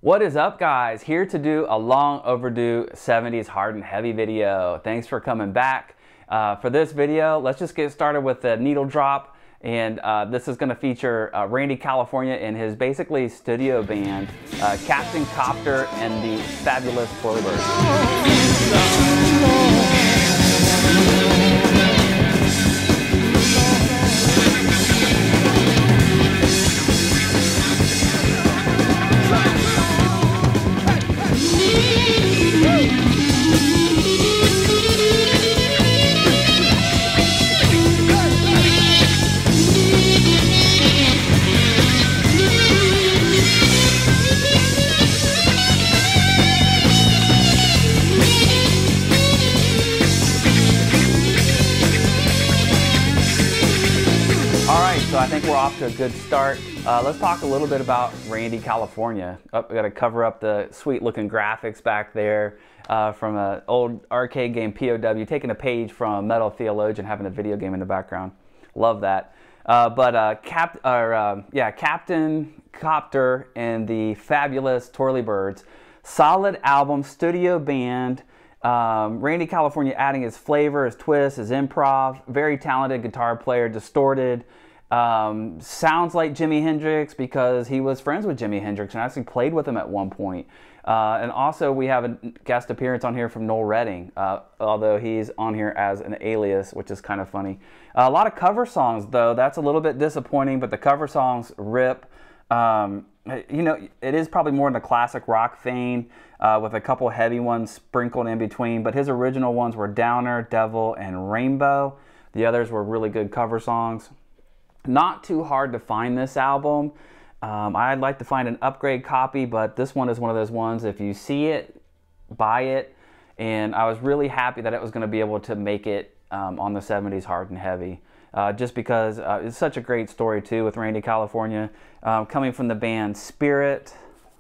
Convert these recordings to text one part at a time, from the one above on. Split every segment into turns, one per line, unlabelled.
What is up, guys? Here to do a long overdue 70s hard and heavy video. Thanks for coming back. For this video, let's just get started with the needle drop. And this is going to feature Randy California and his basically studio band, Kapt and Kopter and the fabulous Twirly Birds. So I think we're off to a good start. Let's talk a little bit about Randy California. Oh, we got to cover up the sweet looking graphics back there from an old arcade game, POW, taking a page from Metal Theologian, having a video game in the background. Love that. Captain Kopter and the fabulous Twirly Birds. Solid album, studio band. Randy California adding his flavor, his twist, his improv. Very talented guitar player, distorted. Sounds like Jimi Hendrix because he was friends with Jimi Hendrix and actually played with him at one point. And also we have a guest appearance on here from Noel Redding, although he's on here as an alias, which is kind of funny. A lot of cover songs though, that's a little bit disappointing, but the cover songs rip. You know, it is probably more in the classic rock vein, with a couple heavy ones sprinkled in between, but his original ones were Downer, Devil, and Rainbow. The others were really good cover songs. Not too hard to find this album. I'd like to find an upgrade copy, but this one is one of those ones, if you see it, buy it. And I was really happy that it was going to be able to make it on the 70s hard and heavy. Just because it's such a great story too with Randy California, coming from the band Spirit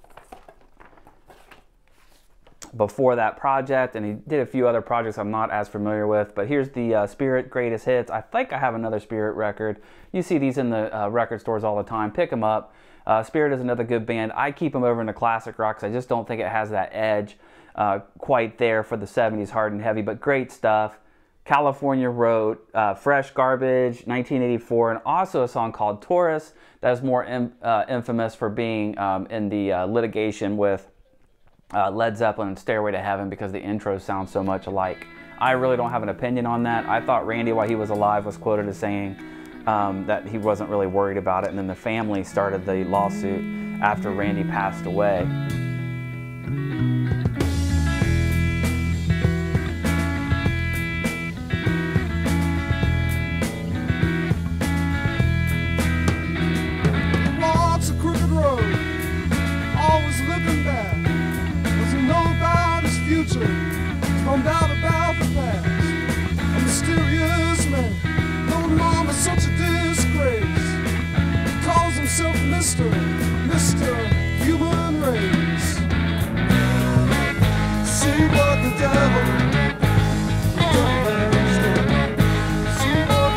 before that project, and he did a few other projects I'm not as familiar with, but here's the Spirit Greatest Hits. I think I have another Spirit record. You see these in the record stores all the time. Pick them up. Spirit is another good band. I keep them over in the classic rock because I just don't think it has that edge quite there for the 70s hard and heavy, but great stuff. California wrote Fresh Garbage, 1984, and also a song called Taurus that is more infamous for being in the litigation with Led Zeppelin and Stairway to Heaven because the intros sound so much alike. I really don't have an opinion on that. I thought Randy, while he was alive, was quoted as saying that he wasn't really worried about it, and then the family started the lawsuit after Randy passed away.
Found out about the past. A mysterious man, no mom is such a disgrace. He calls himself Mr. Human Race. See what the devil has done. See what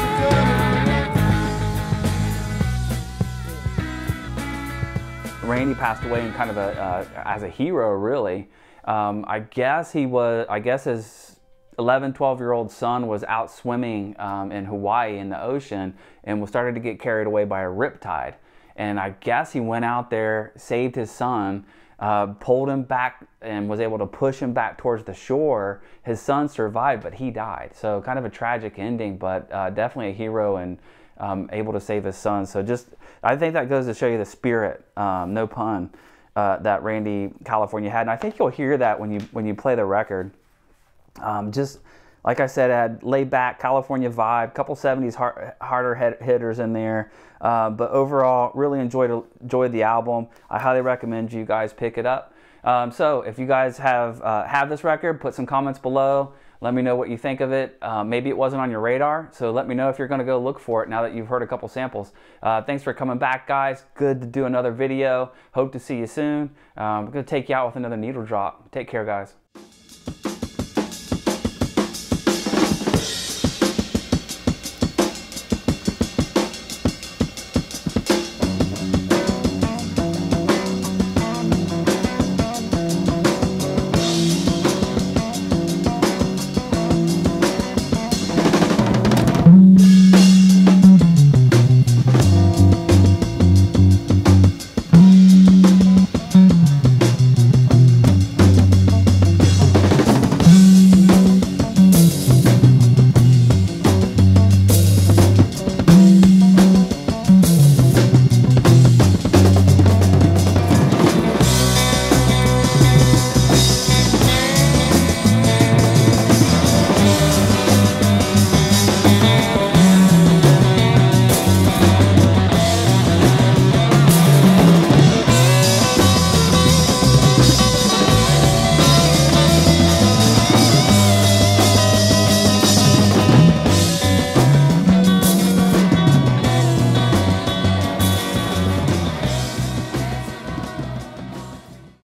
the devil.
Randy passed away in kind of as a hero, really. I guess his 11, 12-year-old son was out swimming in Hawaii in the ocean and was started to get carried away by a riptide. And I guess he went out there, saved his son, pulled him back and was able to push him back towards the shore. His son survived, but he died. So kind of a tragic ending, but definitely a hero and able to save his son. So I think that goes to show you the spirit, no pun, that Randy California had, and I think you'll hear that when you play the record. Just like I said, had laid back California vibe, couple 70s harder hitters in there, but overall really enjoyed the album. I highly recommend you guys pick it up. So if you guys have this record, put some comments below. Let me know what you think of it. Maybe it wasn't on your radar, so let me know if you're gonna go look for it now that you've heard a couple samples. Thanks for coming back, guys. Good to do another video. Hope to see you soon. I'm gonna take you out with another needle drop. Take care, guys.